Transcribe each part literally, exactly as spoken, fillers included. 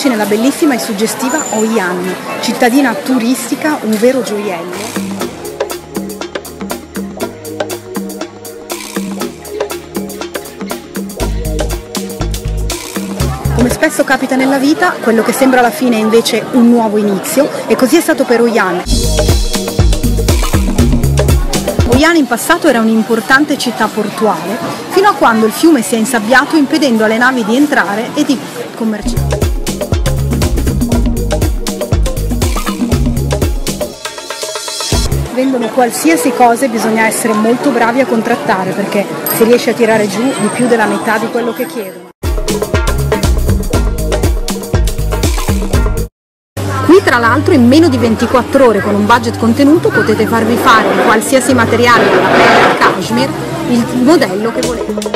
Eccoci nella bellissima e suggestiva Hoi An, cittadina turistica, un vero gioiello. Come spesso capita nella vita, quello che sembra alla fine è invece un nuovo inizio, e così è stato per Hoi An. Hoi An in passato era un'importante città portuale, fino a quando il fiume si è insabbiato impedendo alle navi di entrare e di commerciare. Vendono qualsiasi cosa e bisogna essere molto bravi a contrattare, perché si riesce a tirare giù di più della metà di quello che chiedono. Qui tra l'altro in meno di ventiquattro ore, con un budget contenuto, potete farvi fare in qualsiasi materiale dalla pelle al cashmere il modello che volete.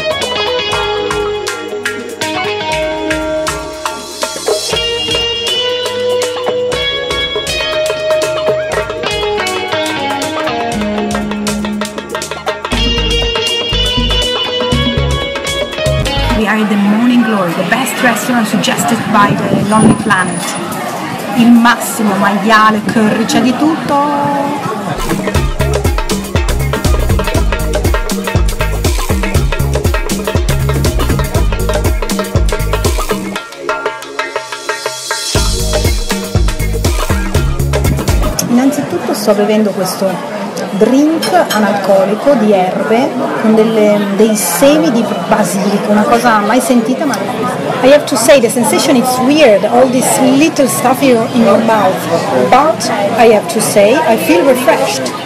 We are at the Morning Glory, the best restaurant suggested by the Lonely Planet. Il massimo, maiale, curry, c'è di tutto. Innanzitutto sto bevendo questo drink analcolico di erbe con delle, dei semi di basilico, una cosa mai sentita ma I have to say the sensation is weird, all this little stuff in your mouth, but I have to say I feel refreshed.